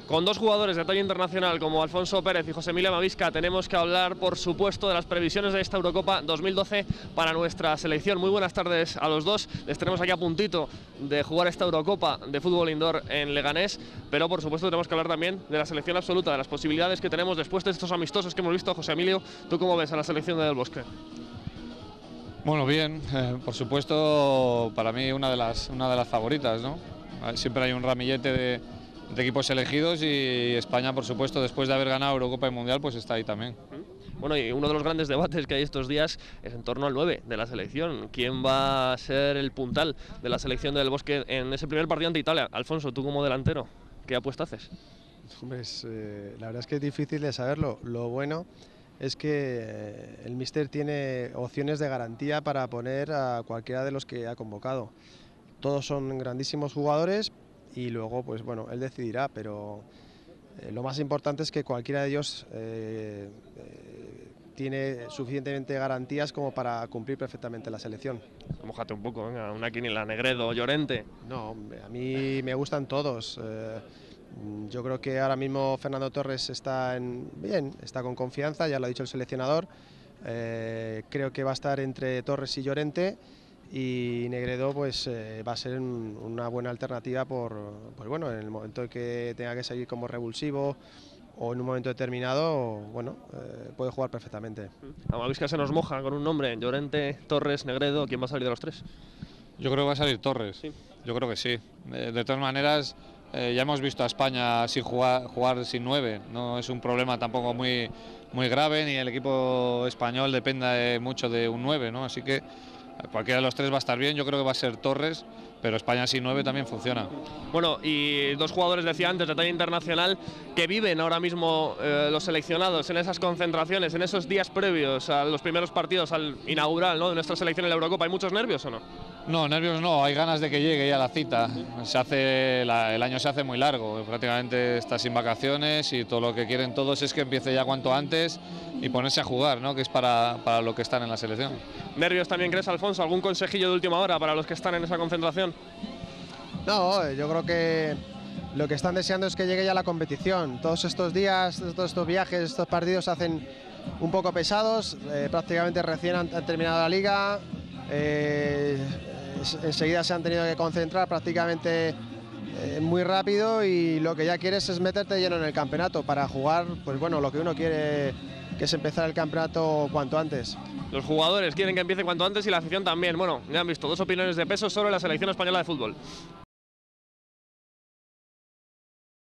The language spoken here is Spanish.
Con dos jugadores de talla internacional como Alfonso Pérez y José Emilio Amavisca tenemos que hablar, por supuesto, de las previsiones de esta Eurocopa 2012 para nuestra selección. Muy buenas tardes a los dos. Les tenemos aquí a puntito de jugar esta Eurocopa de fútbol indoor en Leganés, pero por supuesto tenemos que hablar también de la selección absoluta, de las posibilidades que tenemos después de estos amistosos que hemos visto. José Emilio, ¿tú cómo ves a la selección de Del Bosque? Bueno, bien, por supuesto, para mí una de las favoritas, ¿no? Siempre hay un ramillete de equipos elegidos y España, por supuesto, después de haber ganado Eurocopa y Mundial, pues está ahí también. Bueno, y uno de los grandes debates que hay estos días es en torno al 9 de la selección. ¿Quién va a ser el puntal de la selección del Bosque en ese primer partido ante Italia? Alfonso, tú como delantero, ¿qué apuesta haces? Pues, la verdad es que es difícil de saberlo. Lo bueno es que el míster tiene opciones de garantía para poner a cualquiera de los que ha convocado. Todos son grandísimos jugadores y luego, pues bueno, él decidirá, pero lo más importante es que cualquiera de ellos tiene suficientemente garantías como para cumplir perfectamente la selección. Mójate un poco, venga, una quiniela, Negredo, Llorente. No, a mí me gustan todos. Yo creo que ahora mismo Fernando Torres está bien, está con confianza, ya lo ha dicho el seleccionador. Creo que va a estar entre Torres y Llorente, y Negredo pues va a ser una buena alternativa pues bueno, en el momento en que tenga que salir como revulsivo o en un momento determinado, bueno, puede jugar perfectamente. Amavisca se nos moja con un nombre: Llorente, Torres, Negredo. ¿Quién va a salir de los tres? Yo creo que va a salir Torres, ¿sí? Yo creo que sí. De todas maneras, ya hemos visto a España sin jugar sin 9, no es un problema tampoco muy grave, ni el equipo español depende mucho de un 9, ¿no? Así que cualquiera de los tres va a estar bien. Yo creo que va a ser Torres, pero España sin 9 también funciona. Bueno, y dos jugadores, decía antes, de talla internacional, que viven ahora mismo los seleccionados en esas concentraciones, en esos días previos a los primeros partidos, al inaugural, ¿no?, de nuestra selección en la Eurocopa. ¿Hay muchos nervios o no? No, nervios no, hay ganas de que llegue ya la cita. El año se hace muy largo, prácticamente está sin vacaciones y todo lo que quieren todos es que empiece ya cuanto antes y ponerse a jugar, ¿no?, que es para lo que están en la selección. ¿Nervios también crees, Alfonso? ¿Algún consejillo de última hora para los que están en esa concentración? No, yo creo que lo que están deseando es que llegue ya la competición. Todos estos días, todos estos viajes, estos partidos se hacen un poco pesados, prácticamente recién han terminado la liga, enseguida se han tenido que concentrar prácticamente muy rápido, y lo que ya quieres es meterte lleno en el campeonato para jugar, pues bueno, lo que uno quiere, que es empezar el campeonato cuanto antes. Los jugadores quieren que empiece cuanto antes y la afición también. Bueno, ya han visto dos opiniones de peso sobre la selección española de fútbol.